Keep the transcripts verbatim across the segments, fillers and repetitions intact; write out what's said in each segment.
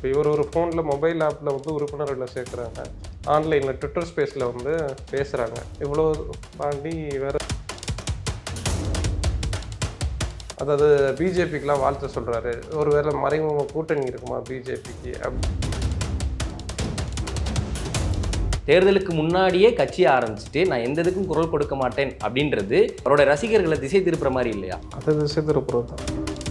இப்போ இவர் ஒரு ஃபோனில் மொபைல் ஆப்பில் வந்து உறுப்பினர்களை சேர்க்குறாங்க, ஆன்லைனில் ட்விட்டர் ஸ்பேஸில் வந்து பேசுகிறாங்க. இவ்வளோ தாண்டி வேறு அதாவது பிஜேபிக்கெலாம் வாழ்த்து சொல்கிறாரு. ஒரு வேளை மறைமுக கூட்டணி இருக்குமா பிஜேபிக்கு? அப் தேர்தலுக்கு முன்னாடியே கட்சியை ஆரம்பிச்சுட்டு நான் எந்த இதுக்கும் குரல் கொடுக்க மாட்டேன் அப்படின்றது அவரோட ரசிகர்களை திசை திருப்புற மாதிரி இல்லையா? அது திசை திருப்புறது தான்.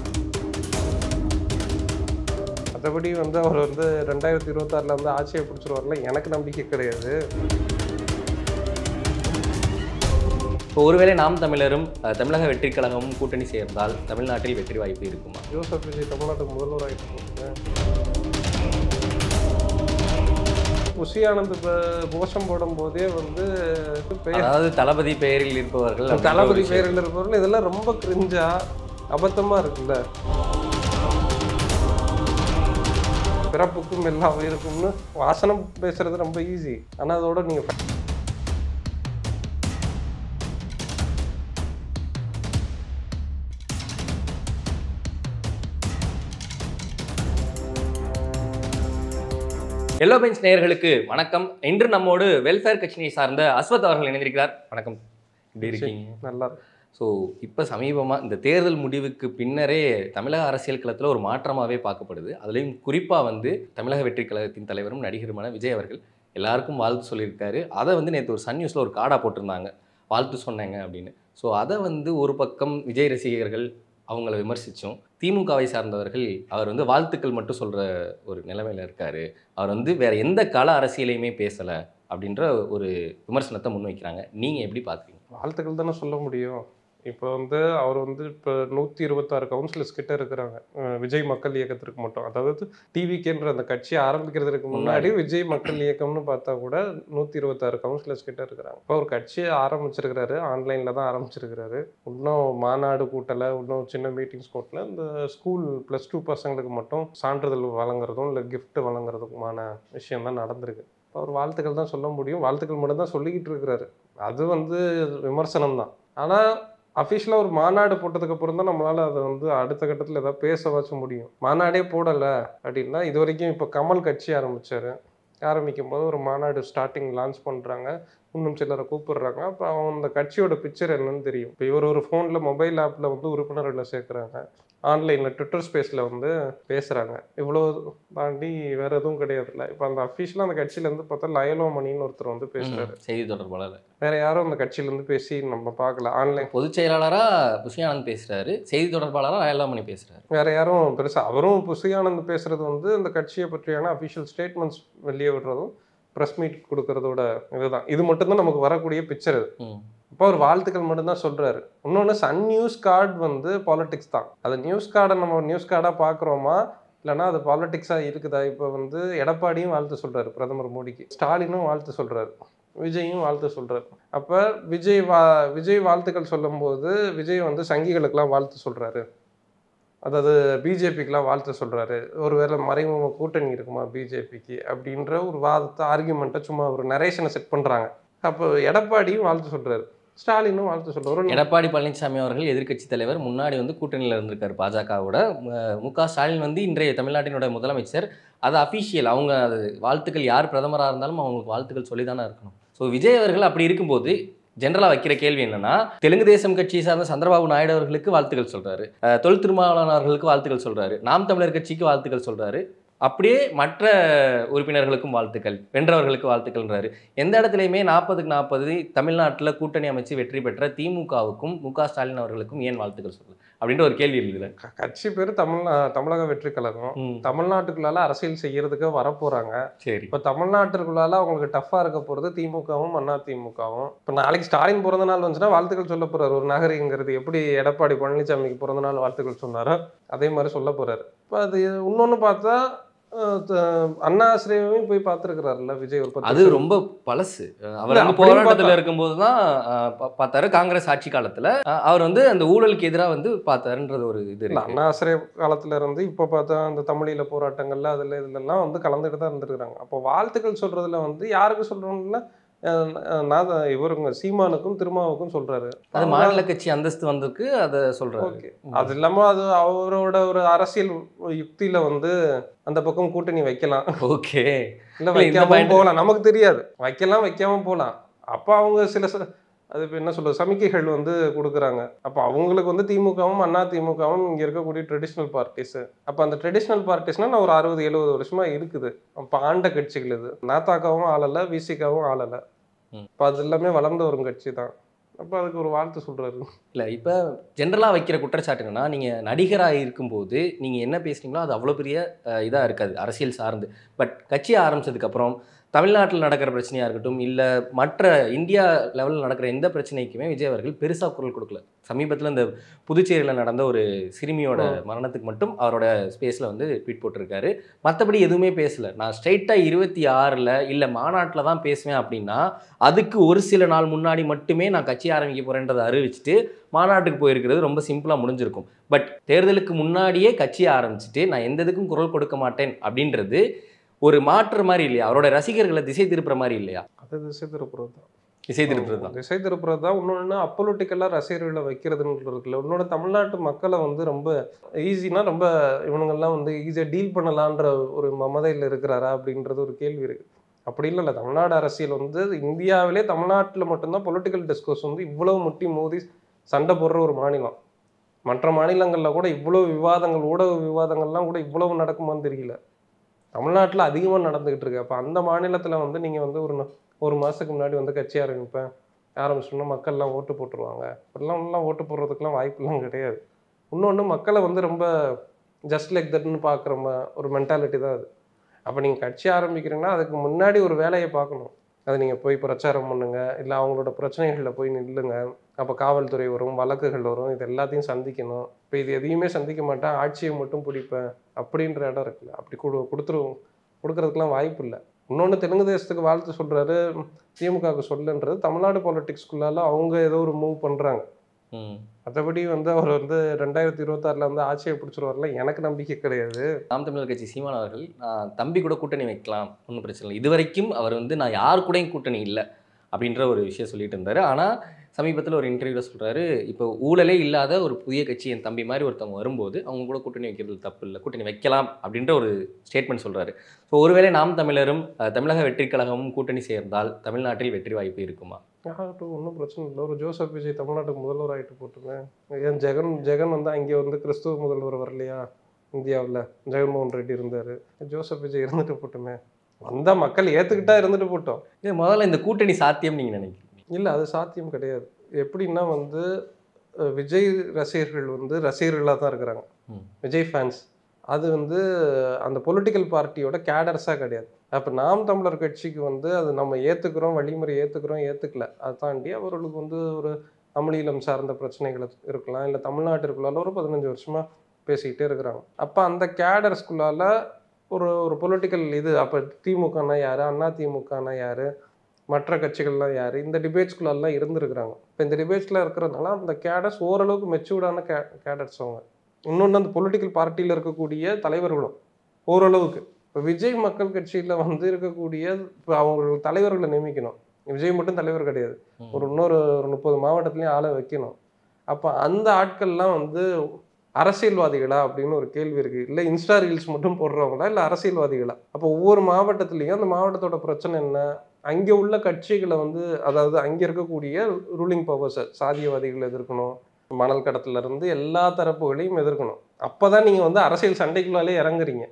மற்றபடி வந்து அவர் வந்து ரெண்டாயிரத்தி இருபத்தாறில் வந்து ஆட்சியை பிடிச்சிருவார்ல, எனக்கு நம்பிக்கை கிடையாது. இப்போ ஒருவேளை நாம் தமிழரும் தமிழக வெற்றிக் கழகமும் கூட்டணி சேர்ந்தால் தமிழ்நாட்டில் வெற்றி வாய்ப்பு இருக்குமா? ஜோசப் விஜய் தமிழ்நாட்டுக்கு முதல்வர் ஆகிட்டு புஷி ஆனந்த் கோஷம் போடும் போதே வந்து அதாவது தளபதி பெயரில் இருப்பவர்கள் தளபதி பெயரில் இருப்பவர்கள் இதெல்லாம் ரொம்ப கிரிஞ்சா அபத்தமா இருக்குல்ல. பிறப்புக்கும் எல்லா உயிருக்கும்னு வாசனம் பேசுறது ரொம்ப ஈஸி. ஆனால் அதோட நீங்க எல்லோ பெஞ்ச் நேயர்களுக்கு வணக்கம். இன்று நம்மோடு வெல்ஃபேர் கட்சியை சார்ந்த அஸ்வத் அவர்கள் இணைந்திருக்கிறார். வணக்கம், எப்படி இருக்கீங்க? நல்லா. ஸோ இப்போ சமீபமாக இந்த தேர்தல் முடிவுக்கு பின்னரே தமிழக அரசியல் களத்தில் ஒரு மாற்றமாகவே பார்க்கப்படுது. அதுலேயும் குறிப்பாக வந்து தமிழக வெற்றி கழகத்தின் தலைவரும் நடிகருமான விஜய் அவர்கள் எல்லாருக்கும் வாழ்த்து சொல்லியிருக்காரு. அதை வந்து நேற்று ஒரு சன் நியூஸில் ஒரு கார்டாக போட்டிருந்தாங்க, வாழ்த்து சொன்னாங்க அப்படின்னு. ஸோ அதை வந்து ஒரு பக்கம் விஜய் ரசிகர்கள் அவங்கள விமர்சித்தோம், திமுகவை சார்ந்தவர்கள் அவர் வந்து வாழ்த்துக்கள் மட்டும் சொல்கிற ஒரு நிலைமையில் இருக்கார், அவர் வந்து வேறு எந்த கள அரசியலையுமே பேசலை அப்படின்ற ஒரு விமர்சனத்தை முன்வைக்கிறாங்க. நீங்கள் எப்படி பார்க்குறீங்க? வாழ்த்துக்கள் தானே சொல்ல முடியும். இப்போ வந்து அவர் வந்து இப்போ நூற்றி இருபத்தாறு கவுன்சிலர்ஸ் கிட்ட இருக்கிறாங்க விஜய் மக்கள் இயக்கத்திற்கு மட்டும். அதாவது டிவிகேன்ற அந்த கட்சியை ஆரம்பிக்கிறதுக்கு முன்னாடி விஜய் மக்கள் இயக்கம்னு பார்த்தா கூட நூற்றி இருபத்தாறு கவுன்சிலர்ஸ் கிட்ட இருக்கிறாங்க. இப்போ ஒரு கட்சியை ஆரம்பிச்சிருக்கிறாரு, ஆன்லைனில் தான் ஆரம்பிச்சிருக்கிறாரு. இன்னும் மாநாடு கூட்டலை, இன்னும் சின்ன மீட்டிங்ஸ் கூட்டலை. இந்த ஸ்கூல் ப்ளஸ் டூ பசங்களுக்கு மட்டும் சான்றிதழ் வழங்குறதும் இல்லை கிஃப்ட் வழங்குறதுக்குமான விஷயம் தான் நடந்திருக்கு. அவர் வாழ்த்துக்கள் தான் சொல்ல முடியும், வாழ்த்துக்கள் மட்டும் தான் சொல்லிக்கிட்டு இருக்கிறாரு. அது வந்து விமர்சனம் தான். ஆனால் அஃபிஷியலாக ஒரு மாநாடு போட்டதுக்கு அப்புறம் தான் நம்மளால் அதை வந்து அடுத்த கட்டத்தில் ஏதாவது பேச வச்ச முடியும். மாநாடே போடலை அப்படின்னா, இது வரைக்கும் இப்போ கமல் கட்சி ஆரம்பித்தார், ஆரம்பிக்கும் போது ஒரு மாநாடு ஸ்டார்டிங் லான்ச் பண்ணுறாங்க, இன்னும் சிலரை கூப்பிடுறாங்க. அப்போ அவங்க அந்த கட்சியோட பிக்சர் என்னன்னு தெரியும். இப்போ இவர் ஒரு ஃபோனில் மொபைல் ஆப்பில் வந்து உறுப்பினர்களை சேர்க்குறாங்க, ஆன்லைனில் ட்விட்டர் ஸ்பேஸில் வந்து பேசுகிறாங்க. இவ்வளோ தாண்டி வேறு எதுவும் கிடையாதுல்ல. இப்போ அந்த அஃபிஷியலாக அந்த கட்சியிலேருந்து பார்த்தா லயலோ மணின்னு ஒருத்தர் வந்து பேசுகிறாரு, செய்தி தொடர்பாளர். வேறு யாரும் அந்த கட்சியிலேருந்து பேசி நம்ம பார்க்கல. ஆன்லைன் பொதுச் செயலாளராக புஷி ஆனந்த் பேசுகிறாரு, செய்தி தொடர்பாளராக லயலோ மணி பேசுகிறாரு. வேறு யாரும் பெருசாக அவரும் புஷி ஆனந்த் பேசுகிறது வந்து அந்த கட்சியை பற்றியான அஃபிஷியல் ஸ்டேட்மெண்ட்ஸ் வெளியே விடுறதும் ப்ரெஸ் மீட் கொடுக்கறதோட இதுதான். இது மட்டும்தான் நமக்கு வரக்கூடிய பிக்சர். இது இப்போ ஒரு வாழ்த்துக்கள் மட்டும்தான் சொல்கிறாரு. இன்னொன்று, சன் நியூஸ் கார்டு வந்து பாலிடிக்ஸ் தான். அது நியூஸ் கார்டை நம்ம நியூஸ் கார்டாக பார்க்குறோமா இல்லைனா அது பாலிடிக்ஸாக இருக்குதா? இப்போ வந்து எடப்பாடியும் வாழ்த்து சொல்கிறாரு பிரதமர் மோடிக்கு, ஸ்டாலினும் வாழ்த்து சொல்கிறாரு, விஜயும் வாழ்த்து சொல்கிறார். அப்போ விஜய் வா விஜய் வாழ்த்துக்கள் சொல்லும்போது விஜய் வந்து சங்கிகளுக்கெல்லாம் வாழ்த்து சொல்கிறாரு, அதாவது பிஜேபிக்கெலாம் வாழ்த்து சொல்கிறாரு. ஒரு வேளை மறைமுக கூட்டணி இருக்குமா பிஜேபிக்கு அப்படின்ற ஒரு வாதத்தை ஆர்கியூமெண்ட்டை சும்மா ஒரு நரேஷனை செட் பண்ணுறாங்க. அப்போ எடப்பாடியும் வாழ்த்து சொல்கிறாரு, ஸ்டாலினும் வாழ்த்து சொல்கிறார். எடப்பாடி பழனிசாமி அவர்கள் எதிர்க்கட்சி தலைவர், முன்னாடி வந்து கூட்டணியில் இருந்திருக்காரு பாஜகவோட. மு க ஸ்டாலின் வந்து இன்றைய தமிழ்நாட்டினோட முதலமைச்சர். அது அஃபிஷியல், அவங்க அது வாழ்த்துக்கள் யார் பிரதமராக இருந்தாலும் அவங்களுக்கு வாழ்த்துக்கள் சொல்லி தானே இருக்கணும். ஸோ விஜய் அவர்கள் அப்படி இருக்கும்போது ஜென்ரலாக வைக்கிற கேள்வி என்னன்னா, தெலுங்கு தேசம் கட்சியை சார்ந்த சந்திரபாபு நாயுடு அவர்களுக்கு வாழ்த்துக்கள் சொல்கிறாரு, தொல் திருமாவளவன் அவர்களுக்கு வாழ்த்துக்கள் சொல்கிறாரு, நாம் தமிழர் கட்சிக்கு வாழ்த்துக்கள் சொல்கிறாரு, அப்படியே மற்ற உறுப்பினர்களுக்கும் வாழ்த்துக்கள், வென்றவர்களுக்கு வாழ்த்துக்கள்ன்றாரு. எந்த இடத்துலையுமே நாற்பதுக்கு நாற்பது தமிழ்நாட்டில் கூட்டணி அமைச்சு வெற்றி பெற்ற திமுகவுக்கும் மு க ஸ்டாலின் அவர்களுக்கும் ஏன் வாழ்த்துக்கள் சொல்லுது அப்படின்ற ஒரு கேள்வி இருக்குல்ல. கட்சி பேர் தமிழ்நா தமிழக வெற்றி கழகம். தமிழ்நாட்டுக்குள்ளால அரசியல் செய்யறதுக்கு வரப்போறாங்க. சரி, இப்போ தமிழ்நாட்டுக்குள்ளால அவங்களுக்கு டஃபா இருக்க போறது திமுகவும் அண்ணா திமுகவும். இப்போ நாளைக்கு ஸ்டாலின் பிறந்த நாள் வந்துச்சுன்னா வாழ்த்துக்கள் சொல்ல போறாரு. ஒரு நகரிங்கிறது எப்படி எடப்பாடி பழனிசாமிக்கு பிறந்த நாள் வாழ்த்துக்கள் சொன்னாரோ அதே மாதிரி சொல்ல போறாரு. இப்போ அது இன்னொன்னு பார்த்தா அண்ணா ஆசிரியமையும் போய் பார்த்துருக்கிறாருல்ல விஜய். ஒரு அது ரொம்ப பழசு. அவர் போராட்டத்தில் இருக்கும்போது தான் பார்த்தாரு. காங்கிரஸ் ஆட்சி காலத்தில் அவர் வந்து அந்த ஊழலுக்கு எதிராக வந்து பார்த்தாருன்றது ஒரு இது இருக்கு. அண்ணா ஆசிரிய காலத்துல இருந்து இப்போ பார்த்தா அந்த தமிழீழ போராட்டங்கள்ல அதில் இதுலலாம் வந்து கலந்துட்டு தான் இருந்துருக்குறாங்க. அப்போ வாழ்த்துக்கள் சொல்றதுல வந்து யாருக்கு சொல்றோம்ல, நான் இவருங்க சீமானுக்கும் திருமாவுக்கும் சொல்றாரு. அது மாநில கட்சி அந்தஸ்து வந்திருக்கு, அதை சொல்றாரு. ஓகே, அது இல்லாம அது அவரோட ஒரு அரசியல் யுக்தியில வந்து அந்த பக்கம் கூட்டணி வைக்கலாம், ஓகே, இல்ல வைக்காம போகலாம், நமக்கு தெரியாது, வைக்கலாம் வைக்காம போகலாம். அப்ப அவங்க சில அது இப்போ என்ன சொல்றது சமிக்கைகள் வந்து கொடுக்குறாங்க. அப்போ அவங்களுக்கு வந்து திமுகவும் அண்ணா திமுகவும் இங்கே இருக்கக்கூடிய ட்ரெடிஷ்னல் பார்ட்டிஸு. அப்போ அந்த ட்ரெடிஷ்னல் பார்ட்டிஸ்னால் நான் ஒரு அறுபது எழுபது வருஷமா இருக்குது. அப்போ ஆண்ட கட்சிகள் இது. நாத்தாக்காவும் ஆளலை, விசிகாவும் ஆளலை. இப்போ அது எல்லாமே வளர்ந்து வரும் கட்சி தான். அப்போ அதுக்கு ஒரு வாழ்த்து சொல்கிறாரு. இல்லை, இப்போ ஜென்ரலாக வைக்கிற குற்றச்சாட்டு என்னன்னா, நீங்கள் நடிகராக இருக்கும்போது நீங்கள் என்ன பேசுனீங்களோ அது அவ்வளோ பெரிய இதாக இருக்காது அரசியல் சார்ந்து. பட் கட்சி ஆரம்பித்ததுக்கப்புறம் தமிழ்நாட்டில் நடக்கிற பிரச்சனையாக இருக்கட்டும், இல்லை மற்ற இந்தியா லெவலில் நடக்கிற எந்த பிரச்சனைக்குமே விஜய் அவர்கள் பெருசாக குரல் கொடுக்கல. சமீபத்தில் இந்த புதுச்சேரியில் நடந்த ஒரு சிறுமியோட மரணத்துக்கு மட்டும் அவரோட ஸ்பேஸில் வந்து ட்வீட் போட்டிருக்காரு. மற்றபடி எதுவுமே பேசலை. நான் ஸ்ட்ரைட்டாக இருபத்தி ஆறில் இல்லை மாநாட்டில் தான் பேசுவேன் அப்படின்னா அதுக்கு ஒரு சில நாள் முன்னாடி மட்டுமே நான் கட்சி ஆரம்பிக்க போகிறேன்றதை அறிவிச்சுட்டு மாநாட்டுக்கு போயிருக்கிறது ரொம்ப சிம்பிளாக முடிஞ்சிருக்கும். பட் தேர்தலுக்கு முன்னாடியே கட்சியை ஆரம்பிச்சுட்டு நான் எந்த இதுக்கும் குரல் கொடுக்க மாட்டேன் அப்படின்றது ஒரு மாற்று மாதிரி இல்லையா? அவரோட ரசிகர்களை திசை திருப்புற மாதிரி இல்லையா? அது திசை திருப்புறது தான். திசை திருப்புறது தான் திசை திருப்புறது தான். இன்னொன்று அப்பொலிட்டிக்கலாக ரசிகர்களை வைக்கிறதுன்னு இருக்குல்ல. இன்னொன்று தமிழ்நாட்டு மக்களை வந்து ரொம்ப ஈஸினா ரொம்ப இவனுங்கெல்லாம் வந்து ஈஸியாக டீல் பண்ணலான்ற ஒரு மமதையில் இருக்கிறாரா அப்படின்றது ஒரு கேள்வி இருக்குது. அப்படி இல்லை இல்லை தமிழ்நாடு அரசியல் வந்து இந்தியாவிலே தமிழ்நாட்டில் மட்டும்தான் பொலிட்டிக்கல் டிஸ்கோர்ஸ் வந்து இவ்வளவு முட்டி மோதி சண்டை போடுற ஒரு மாநிலம். மற்ற மாநிலங்களில் கூட இவ்வளோ விவாதங்கள், ஊடக விவாதங்கள்லாம் கூட இவ்வளவு நடக்குமான்னு தெரியல. தமிழ்நாட்டில் அதிகமாக நடந்துக்கிட்டு இருக்கு. அப்போ அந்த மாநிலத்தில் வந்து நீங்கள் வந்து ஒரு ஒரு மாதத்துக்கு முன்னாடி வந்து கட்சி ஆரம்பிப்பேன் ஆரம்பிச்சோம்னா மக்கள்லாம் ஓட்டு போட்டுருவாங்க. இப்படிலாம் ஒன்றும் ஓட்டு போடுறதுக்கெலாம் வாய்ப்புலாம் கிடையாது. இன்னொன்று மக்களை வந்து ரொம்ப ஜஸ்ட் லைக் தட்னு பார்க்குற ஒரு மென்டாலிட்டி தான் அது. அப்போ நீங்கள் கட்சி ஆரம்பிக்கிறீங்கன்னா அதுக்கு முன்னாடி ஒரு வேலையை பார்க்கணும். அது நீங்கள் போய் பிரச்சாரம் பண்ணுங்க, இல்லை அவங்களோட பிரச்சனைகளில் போய் நில்லுங்க. அப்போ காவல்துறை வரும், வழக்குகள் வரும், இது எல்லாத்தையும் சந்திக்கணும். இப்போ இது எதையுமே சந்திக்க மாட்டேன், ஆட்சியை மட்டும் பிடிப்பேன் அப்படின்ற இடம் இருக்குல்ல. அப்படி கொடு கொடுத்துருவோம் கொடுக்கறதுக்கெலாம் வாய்ப்பு இல்லை. இன்னொன்று தெலுங்கு தேசத்துக்கு வாழ்த்து சொல்கிறாரு, திமுகவுக்கு சொல்லுன்றது தமிழ்நாடு பாலிட்டிக்ஸ்குள்ளால அவங்க ஏதோ ஒரு மூவ் பண்ணுறாங்க. மற்றபடி வந்து அவர் வந்து ரெண்டாயிரத்தி இருபத்தாறில் வந்து ஆட்சியை பிடிச்சிருவார்ல, எனக்கு நம்பிக்கை கிடையாது. நாம் தமிழர் கட்சி சீமான் அவர்கள் நான் தம்பி கூட கூட்டணி வைக்கலாம், ஒன்றும் பிரச்சனை இல்லை, இது வரைக்கும் அவர் வந்து நான் யார் கூடயும் கூட்டணி இல்லை அப்படின்ற ஒரு விஷயம் சொல்லிட்டு இருந்தார். ஆனால் சமீபத்தில் ஒரு இன்டர்வியூவில் சொல்கிறாரு, இப்போ ஊழலே இல்லாத ஒரு புதிய கட்சி என் தம்பி மாதிரி ஒருத்தவங்க வரும்போது அவங்க கூட கூட்டணி வைக்கிறது தப்பு இல்லை, கூட்டணி வைக்கலாம் அப்படின்ற ஒரு ஸ்டேட்மெண்ட் சொல்கிறாரு. ஸோ ஒருவேளை நாம் தமிழரும் தமிழக வெற்றி கழகமும் கூட்டணி சேர்ந்தால் தமிழ்நாட்டில் வெற்றி வாய்ப்பு இருக்குமா? யார்ட்டும் ஒன்றும் பிரச்சனை இல்லை. ஒரு ஜோசப் விஜய் தமிழ்நாட்டுக்கு முதல்வர் ஆகிட்டு போட்டுமே. ஏன் ஜெகன் ஜெகன் வந்து அங்கே வந்து கிறிஸ்துவ முதல்வர் வரலையா இந்தியாவில்? ஜெகன்மோகன் ரெட்டி இருந்தார், ஜோசப் விஜய் இருந்துட்டு போட்டுமே. வந்த மக்கள் ஏற்றுக்கிட்டா இருந்துட்டு போட்டோம். இது முதல்ல இந்த கூட்டணி சாத்தியம் நீங்கள் நினைக்கிறீங்க? இல்லை, அது சாத்தியம் கிடையாது. எப்படின்னா வந்து விஜய் ரசிகர்கள் வந்து ரசிகர்களாக தான் இருக்கிறாங்க, விஜய் ஃபேன்ஸ். அது வந்து அந்த பொலிட்டிக்கல் பார்ட்டியோட கேடர்ஸாக கிடையாது. அப்போ நாம் தமிழர் கட்சிக்கு வந்து அது நம்ம ஏற்றுக்கிறோம், வழிமுறை ஏற்றுக்கிறோம், ஏற்றுக்கல, அதை தாண்டி அவர்களுக்கு வந்து ஒரு அமளியிலம் சார்ந்த பிரச்சனைகள் இருக்கலாம், இல்லை தமிழ்நாட்டிற்குள்ளால ஒரு பதினஞ்சு வருஷமாக பேசிக்கிட்டே இருக்கிறாங்க. அப்போ அந்த கேடர்ஸ்குள்ளால ஒரு ஒரு பொலிட்டிக்கல் இது. அப்போ திமுகனா யார், அண்ணா திமுகனா யார், மற்ற கட்சிகள்லாம் யார், இந்த டிபேட்ஸ்குள்ளெல்லாம் இருந்துருக்குறாங்க. இப்போ இந்த டிபேட்ஸில் இருக்கிறதுனால அந்த கேடர்ஸ் ஓரளவுக்கு மெச்சூர்டான கே கேடர்ஸ் அவங்க. இன்னொன்று அந்த பொலிட்டிக்கல் பார்ட்டியில் இருக்கக்கூடிய தலைவர்களும் ஓரளவுக்கு. இப்போ விஜய் மக்கள் கட்சியில் வந்து இருக்கக்கூடிய இப்போ அவங்க தலைவர்களை நியமிக்கணும். விஜய் மட்டும் தலைவர் கிடையாது, ஒரு இன்னொரு ஒரு முப்பது மாவட்டத்துலேயும் ஆளை வைக்கணும். அப்போ அந்த ஆட்கள்லாம் வந்து அரசியல்வாதிகளா அப்படின்னு ஒரு கேள்வி இருக்குது. இல்லை இன்ஸ்டா ரீல்ஸ் மட்டும் போடுறவங்களா, இல்லை அரசியல்வாதிகளா? அப்போ ஒவ்வொரு மாவட்டத்துலேயும் அந்த மாவட்டத்தோட பிரச்சனை என்ன, அங்கே உள்ள கட்சிகளை வந்து அதாவது அங்கே இருக்கக்கூடிய ரூலிங் பவர்ஸை சாதியவாதிகளை எதிர்க்கணும், மணல் கடத்திலிருந்து எல்லா தரப்புகளையும் எதிர்க்கணும். அப்போ தான் நீங்கள் வந்து அரசியல் சண்டைக்குள்ளாலே இறங்குறீங்க.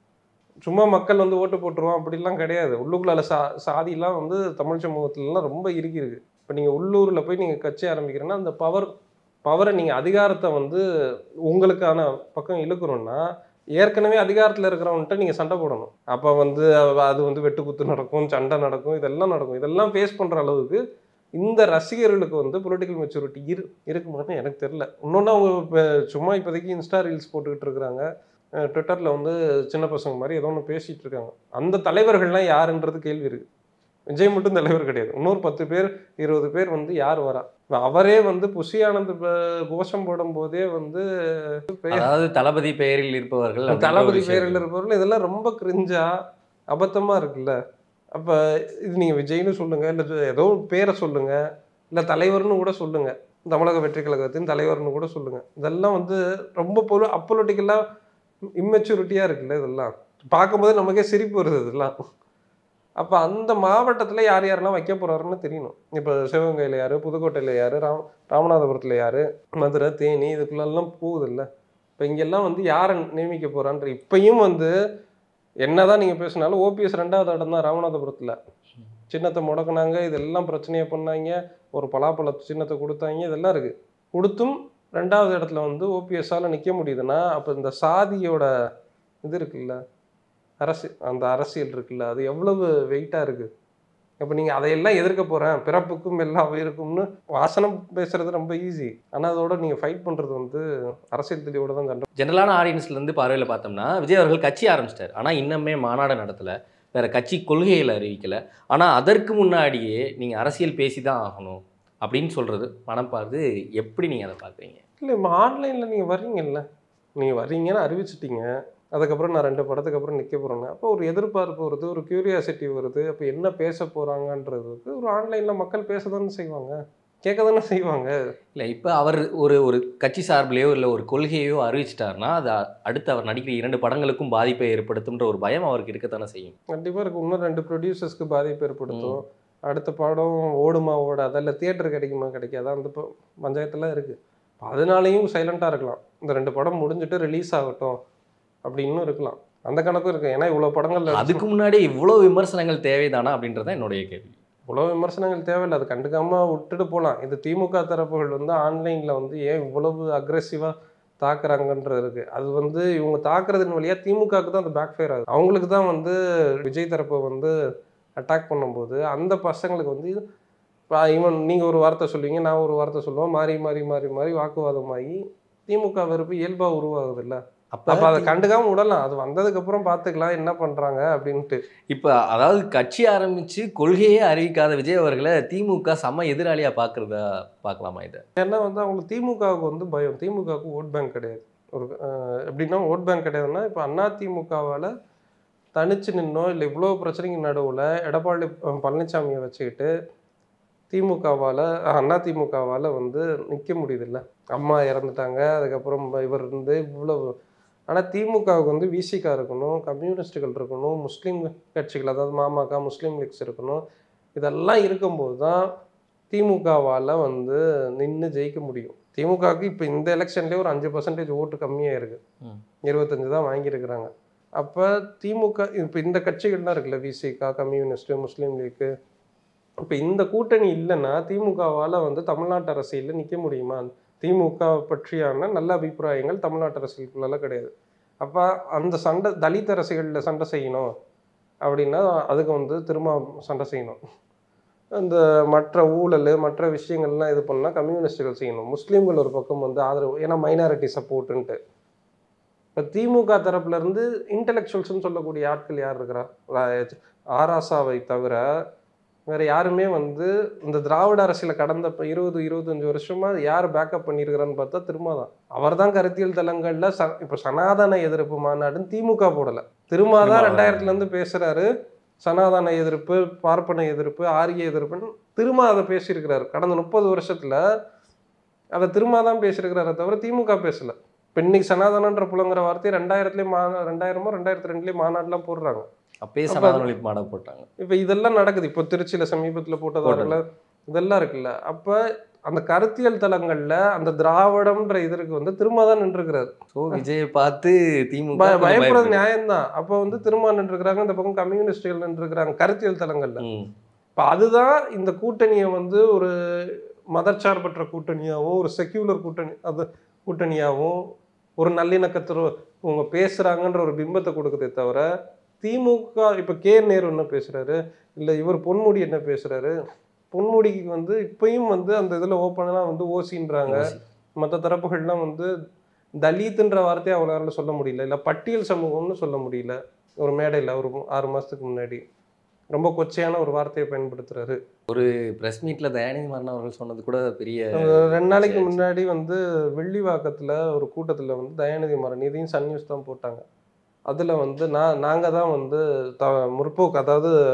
சும்மா மக்கள் வந்து ஓட்டு போட்டுருவோம் அப்படிலாம் கிடையாது. உள்ளுக்குள்ளால சா சாதியெலாம் வந்து தமிழ் சமூகத்துலலாம் ரொம்ப இறுகிருக்கு. இப்போ நீங்கள் உள்ளூரில் போய் நீங்கள் கட்சி ஆரம்பிக்கிறீங்கன்னா அந்த பவர் பவரை நீங்கள் அதிகாரத்தை வந்து உங்களுக்கான பக்கம் இழுக்கணும்னா ஏற்கனவே அதிகாரத்தில் இருக்கிறவன்ட்ட நீங்கள் சண்டை போடணும். அப்போ வந்து அது வந்து வெட்டுக்குத்து நடக்கும், சண்டை நடக்கும், இதெல்லாம் நடக்கும். இதெல்லாம் ஃபேஸ் பண்ணுற அளவுக்கு இந்த ரசிகர்களுக்கு வந்து பொலிட்டிக்கல் மெச்சூரிட்டி இரு இருக்குமான்னு எனக்கு தெரில. இன்னொன்று அவங்க இப்போ சும்மா இப்போதைக்கு இன்ஸ்டா ரீல்ஸ் போட்டுக்கிட்டு இருக்கிறாங்க, ட்விட்டரில் வந்து சின்ன பசங்க மாதிரி ஏதோ ஒன்று பேசிகிட்டு இருக்காங்க. அந்த தலைவர்கள்லாம் யாருன்றது கேள்வி இருக்குது. விஜய் மட்டும் தலைவர் கிடையாது, இன்னொரு பத்து பேர் இருபது பேர் வந்து யார் வரா? அவரே வந்து புஷி ஆனந்த் கோஷம் போடும் போதே வந்து அதாவது தளபதி பெயரில் இருப்பவர்கள், தளபதி பெயரில் இருப்பவர்கள், இதெல்லாம் ரொம்ப கிரிஞ்சா அபத்தமாக இருக்குல்ல. அப்போ இது நீங்கள் விஜய்னு சொல்லுங்கள், இல்லை ஏதோ ஒரு பேரை சொல்லுங்கள், இல்லை தலைவர்னு கூட சொல்லுங்கள், தமிழக வெற்றி கழகத்தின் தலைவர்னு கூட சொல்லுங்கள். இதெல்லாம் வந்து ரொம்ப பொரு அப்பொலிட்டிக்கலாக இம்மெச்சூரிட்டியாக இருக்குல்ல இதெல்லாம். பார்க்கும்போது நமக்கே சிரிப்பு வருது இதெல்லாம். அப்போ அந்த மாவட்டத்தில் யார் யாரெல்லாம் வைக்க போகிறாருன்னு தெரியணும். இப்போ சிவகங்கையில் யார், புதுக்கோட்டையில் யார், ராம் ராமநாதபுரத்தில் யார், மதுரை, தேனி இதுக்குள்ளெல்லாம் போகுது இல்லை. இப்போ இங்கெல்லாம் வந்து யாரை நியமிக்க போகிறான்ற இப்பயும் வந்து என்னதான் நீங்கள் பேசினாலும் ஓபிஎஸ் ரெண்டாவது இடம் தான் ராமநாதபுரத்தில். சின்னத்தை முடக்குனாங்க, இதெல்லாம் பிரச்சனையை பண்ணாங்க, ஒரு பலாப்பழ சின்னத்தை கொடுத்தாங்க, இதெல்லாம் இருக்குது. கொடுத்தும் ரெண்டாவது இடத்துல வந்து ஓபிஎஸ்ஸால் நிற்க முடியுதுன்னா அப்போ இந்த சாதியோட இது இருக்குல்ல, அரசு அந்த அரசியல் இருக்குல்ல, அது எவ்வளவு வெயிட்டாக இருக்குது. அப்போ நீங்கள் அதையெல்லாம் எதிர்க்க போகிறேன், பிறப்புக்கும் எல்லா உயிருக்கும்னு வாசனம் பேசுறது ரொம்ப ஈஸி. ஆனால் அதோட நீங்கள் ஃபைட் பண்ணுறது வந்து அரசியல் தெளிவோட தான் கண்டு. ஜெனரலான ஆடியன்ஸ்லேருந்து பார்வையில் பார்த்தோம்னா விஜய் அவர்கள் கட்சி ஆரம்பிச்சிட்டார். ஆனால் இன்னுமே மாநாடு நடத்தலை, வேறு கட்சி கொள்கைகளை அறிவிக்கலை. ஆனால் அதற்கு முன்னாடியே நீங்கள் அரசியல் பேசி தான் ஆகணும் அப்படின்னு சொல்கிறது மனப்பார்த்து எப்படி நீங்கள் அதை பார்க்குறீங்க? இல்லை, இப்போ ஆன்லைனில் நீங்கள் வர்றீங்கல்ல, நீங்கள் வர்றீங்கன்னு அறிவிச்சிட்டிங்க, அதுக்கப்புறம் நான் ரெண்டு படத்துக்கு அப்புறம் நிற்க போகிறேங்க. அப்போ ஒரு எதிர்பார்ப்பு வருது, ஒரு க்யூரியாசிட்டி வருது. அப்போ என்ன பேச போகிறாங்கன்றதுக்கு ஒரு ஆன்லைனில் மக்கள் பேச தானே செய்வாங்க, கேட்க தானே செய்வாங்க. இல்லை, இப்போ அவர் ஒரு ஒரு கட்சி சார்பிலையோ இல்லை ஒரு கொள்கையோ அறிவிச்சிட்டாருன்னா அது அடுத்து அவர் நடிக்கிற இரண்டு படங்களுக்கும் பாதிப்பை ஏற்படுத்தும்ன்ற ஒரு பயம் அவருக்கு இருக்கத்தானே செய்யும். கண்டிப்பாக இருக்கும். இன்னும் ரெண்டு ப்ரொடியூசர்ஸ்க்கு பாதிப்பு ஏற்படுத்தும். அடுத்த படம் ஓடுமா ஓடாது, இல்லை தியேட்டர் கிடைக்குமா கிடைக்காதா, அந்த பஞ்சாயத்துலாம் இருக்குது. அதனாலேயும் சைலண்ட்டாக இருக்கலாம், இந்த ரெண்டு படம் முடிஞ்சுட்டு ரிலீஸ் ஆகட்டும் அப்படின்னு இருக்கலாம். அந்த கணக்கும் இருக்குது. ஏன்னா இவ்வளோ படங்கள் அதுக்கு முன்னாடி இவ்வளோ விமர்சனங்கள் தேவைதானா அப்படின்றத என்னுடைய கேள்வி. இவ்வளோ விமர்சனங்கள் தேவையில்லை, அது கண்டுக்காமல் விட்டுட்டு போகலாம். இது திமுக தரப்புகள் வந்து ஆன்லைனில் வந்து ஏன் இவ்வளவு அக்ரெசிவாக தாக்குறாங்கன்றது இருக்குது. அது வந்து இவங்க தாக்குறதுன்னு வழியாக திமுகவுக்கு தான் அது பேக் ஃபயர் ஆகுது. அவங்களுக்கு தான் வந்து விஜய் தரப்பை வந்து அட்டாக் பண்ணும்போது அந்த பசங்களுக்கு வந்து இவன் நீங்கள் ஒரு வார்த்தை சொல்லுவீங்க, நான் ஒரு வார்த்தை சொல்லுவேன், மாறி மாறி மாறி மாறி வாக்குவாதமாகி திமுக வெறுப்பு இயல்பாக உருவாகுது இல்லை. அப்போ அதை கண்டுக்காம விடலாம், அது வந்ததுக்கப்புறம் பார்த்துக்கலாம் என்ன பண்ணுறாங்க அப்படின்ட்டு. இப்போ அதாவது கட்சி ஆரம்பித்து கொள்கையே அறிவிக்காத விஜய் அவர்களை திமுக செம்ம எதிராளியாக பார்க்குறதா பார்க்கலாமா இதை? ஏன்னா வந்து அவங்களுக்கு திமுகவுக்கு வந்து பயம், திமுகவுக்கு ஓட் பேங்க் கிடையாது. ஒரு எப்படின்னா ஓட் பேங்க் கிடையாதுன்னா இப்போ அண்ணா திமுகவால் தனிச்சு நின்னோ இல்லை இவ்வளோ பிரச்சனைக்கு நடுவில் எடப்பாடி பழனிசாமியை வச்சுக்கிட்டு திமுகவால் அண்ணா திமுகவால் வந்து நிற்க முடியுதில்ல. அம்மா இறந்துட்டாங்க, அதுக்கப்புறம் இவர் இருந்து இவ்வளோ. ஆனால் திமுகவுக்கு வந்து விசிகா இருக்கணும், கம்யூனிஸ்டுகள் இருக்கணும், முஸ்லீம் கட்சிகள் அதாவது மாமக முஸ்லீம் லீக்ஸ் இருக்கணும். இதெல்லாம் இருக்கும்போது தான் திமுகவால் வந்து நின்று ஜெயிக்க முடியும். திமுகவுக்கு இப்போ இந்த எலெக்ஷன்லேயே ஒரு அஞ்சு பர்சன்டேஜ் ஓட்டு கம்மியாக இருக்குது, இருபத்தஞ்சு தான் வாங்கியிருக்கிறாங்க. அப்போ திமுக இப்போ இந்த கட்சிகள்லாம் இருக்குல்ல, விசிகா, கம்யூனிஸ்ட்டு, முஸ்லீம் லீக்கு, இப்போ இந்த கூட்டணி இல்லைன்னா திமுகவால் வந்து தமிழ்நாட்டு அரசியலில் நிற்க முடியுமா? திமுக பற்றியான நல்ல அபிப்பிராயங்கள் தமிழ்நாட்டு அரசியலுக்குள்ளெல்லாம் கிடையாது. அப்போ அந்த சண்டை தலித் அரசியலில் சண்டை செய்யணும் அப்படின்னா அதுக்கு வந்து திரும்ப சண்டை செய்யணும். இந்த மற்ற ஊழல் மற்ற விஷயங்கள்லாம் இது பண்ணால் கம்யூனிஸ்டுகள் செய்யணும். முஸ்லீம்கள் ஒரு பக்கம் வந்து ஆதரவு, ஏன்னா மைனாரிட்டி சப்போர்ட்டுன்ட்டு. இப்போ திமுக தரப்புலேருந்து இன்டெலெக்சுவல்ஸ்ன்னு சொல்லக்கூடிய ஆட்கள் யார் இருக்கிறா? ஆராசாவை தவிர வேறு யாருமே வந்து இந்த திராவிட அரசியலை கடந்த இப்போ இருபது இருபத்தஞ்சி வருஷமாக யார் பேக்கப் பண்ணியிருக்கிறான்னு பார்த்தா திரும்ப தான். அவர் தான் கருத்தியல் தளங்களில் ச இப்போ சனாதன எதிர்ப்பு மாநாடுன்னு திமுக போடலை, திரும்ப தான் ரெண்டாயிரத்துலேருந்து பேசுகிறாரு. சனாதன எதிர்ப்பு, பார்ப்பன எதிர்ப்பு, ஆரிய எதிர்ப்புன்னு திரும்ப அதை பேசியிருக்கிறாரு. கடந்த முப்பது வருஷத்தில் அதை திரும்ப தான் பேசியிருக்கிறாரை தவிர திமுக பேசலை. இப்போ இன்னைக்கு சனாதனன்ற புலங்கிற வார்த்தையை ரெண்டாயிரத்துலேயே மா ரெண்டாயிரமோ ரெண்டாயிரத்தி ரெண்டுலேயே மாநாடுலாம் போடுறாங்க. அப்பயே சனாதன ஒழிப்பு மாநாடு போட்டாங்க. இப்போ இதெல்லாம் நடக்குது. இப்போ திருச்சியில் சமீபத்தில் போட்டதாகல இதெல்லாம் இருக்குல்ல. அப்போ அந்த கருத்தியல் தளங்களில் அந்த திராவிடம்ன்ற இதற்கு வந்து திரும்ப தான் நின்றுக்கிறாரு. ஸோ விஜயை பார்த்து திமுக பயப்படுறது நியாயம்தான். அப்போ வந்து திரும்ப நின்றுக்கிறாங்க, இந்த பக்கம் கம்யூனிஸ்டுகள் நின்றுக்கிறாங்க கருத்தியல் தளங்களில். இப்போ அதுதான் இந்த கூட்டணியை வந்து ஒரு மதச்சார்பற்ற கூட்டணியாகவும் ஒரு செக்யூலர் கூட்டணி அது கூட்டணியாகவும் ஒரு நல்லிணக்கத்தில் இவங்க பேசுகிறாங்கன்ற ஒரு பிம்பத்தை கொடுக்குதே தவிர திமுக இப்போ கே நேரு என்ன பேசுகிறாரு, இல்லை இவர் பொன்முடி என்ன பேசுகிறாரு. பொன்முடிக்கு வந்து இப்பயும் வந்து அந்த இதில் ஓப்பனாக வந்து ஓசின்றாங்க. மற்ற தரப்புகள்லாம் வந்து தலித்துன்ற வார்த்தையை அவங்களால சொல்ல முடியல, இல்லை பட்டியல் சமூகம்னு சொல்ல முடியல. ஒரு மேடையில் ஒரு ஆறு மாதத்துக்கு முன்னாடி ரொம்ப கொச்சையான ஒரு வார்த்தையை பயன்படுத்துறாரு. ஒரு ப்ரெஸ் மீட்டில் தயாநிதி மாறன் அவர்கள் சொன்னது கூட பெரிய ரெண்டு நாளைக்கு முன்னாடி வந்து வெள்ளிவாக்கத்தில் ஒரு கூட்டத்தில் வந்து தயாநிதி மாறன் இதையும் சன் நியூஸ் தான் போட்டாங்க. அதில் வந்து நான் நாங்கள் தான் வந்து த முற்போக்கு அதாவது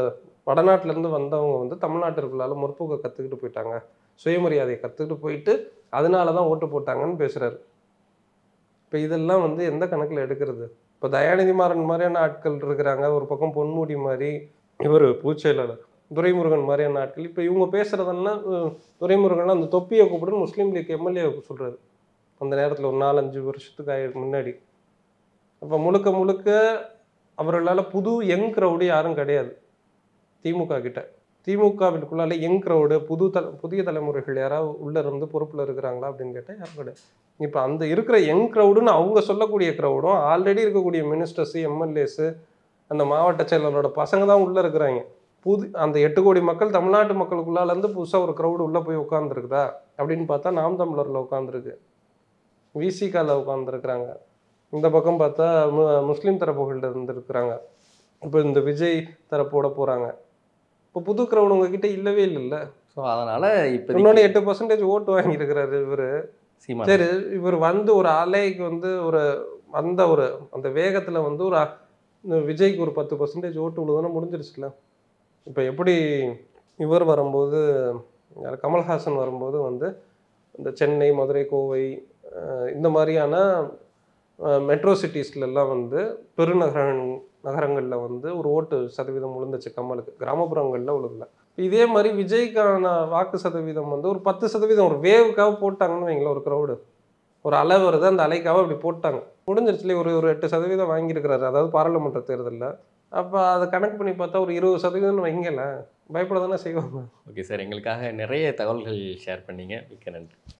வடநாட்டிலேருந்து வந்தவங்க வந்து தமிழ்நாட்டிற்குள்ளால முற்போக்கை கற்றுக்கிட்டு போயிட்டாங்க, சுயமரியாதையை கற்றுக்கிட்டு போயிட்டு அதனால தான் ஓட்டு போட்டாங்கன்னு பேசுகிறாரு. இப்போ இதெல்லாம் வந்து எந்த கணக்கில் எடுக்கிறது? இப்போ தயாநிதி மாறன் மாதிரியான ஆட்கள் இருக்கிறாங்க, ஒரு பக்கம் பொன்முடி மாதிரி, இவர் பூச்செயலாளர் துரைமுருகன் மாதிரியான ஆட்கள். இப்போ இவங்க பேசுகிறதெல்லாம் துரைமுருகன்லாம் அந்த தொப்பியை கூப்பிடுன்னு முஸ்லீம் லீக் எம்எல்ஏ சொல்கிறாரு அந்த நேரத்தில், ஒரு நாலஞ்சு வருஷத்துக்கு ஆயி முன்னாடி. அப்போ முழுக்க முழுக்க அவர்களால் புது யங் க்ரௌடு யாரும் கிடையாது திமுக கிட்ட. திமுகவிற்குள்ளால யங் க்ரௌடு, புது தல புதிய தலைமுறைகள் யாராவது உள்ளே இருந்து பொறுப்பில் இருக்கிறாங்களா அப்படின்னு கேட்டால் யாரும் கிடையாது. இப்போ அந்த இருக்கிற யங் க்ரௌடுன்னு அவங்க சொல்லக்கூடிய க்ரௌடும் ஆல்ரெடி இருக்கக்கூடிய மினிஸ்டர்ஸு, எம்எல்ஏஸு, அந்த மாவட்ட செயலரோட பசங்க தான் உள்ளே இருக்கிறாங்க. புது அந்த எட்டு கோடி மக்கள் தமிழ்நாட்டு மக்களுக்குள்ளாலேருந்து புதுசாக ஒரு க்ரௌடு உள்ளே போய் உட்காந்துருக்குதா அப்படின்னு பார்த்தா நாம் தமிழரில் உட்காந்துருக்கு, விசிகாவில் உட்காந்துருக்குறாங்க. இந்த பக்கம் பார்த்தா மு முஸ்லீம் தரப்புகளில் இருந்துருக்குறாங்க. இப்போ இந்த விஜய் தரப்போட போகிறாங்க. இப்போ புது க்ரௌடு உங்ககிட்ட இல்லவே இல்லைல்ல. ஸோ அதனால் இப்போ இன்னொன்று எட்டு பர்சன்டேஜ் ஓட்டு வாங்கியிருக்கிறாரு இவர். சீமா சரி, இவர் வந்து ஒரு அலைக்கு வந்து ஒரு அந்த ஒரு அந்த வேகத்தில் வந்து ஒரு விஜய்க்கு ஒரு பத்து பர்சன்டேஜ் ஓட்டு விழுதுன்னா முடிஞ்சிருச்சுல. இப்போ எப்படி இவர் வரும்போது, கமல்ஹாசன் வரும்போது வந்து இந்த சென்னை, மதுரை, கோவை இந்த மாதிரியான மெட்ரோ சிட்டிஸ்லாம் வந்து பெருநகர நகரங்களில் வந்து ஒரு ஓட்டு சதவீதம் விழுந்துச்சு கமலுக்கு, கிராமப்புறங்களில் விழுகல. இதே மாதிரி விஜய்க்கான வாக்கு சதவீதம் வந்து ஒரு பத்து சதவீதம் ஒரு வேவுக்காக போட்டாங்கன்னு வைங்களேன். ஒரு க்ரௌடு ஒரு அலை வருது, அந்த அலைக்காக அப்படி போட்டாங்க, முடிஞ்சிருச்சுல. ஒரு ஒரு எட்டு சதவீதம் வாங்கியிருக்கிறாரு, அதாவது பாராளுமன்ற தேர்தலில். அப்போ அதை கணக்கு பண்ணி பார்த்தா ஒரு இருபது சதவீதம்னு வைங்கல, பயப்பட தானே செய்வாங்க. ஓகே சார், எங்களுக்காக நிறைய தகவல்கள் ஷேர் பண்ணீங்க, மிக்க நன்றி.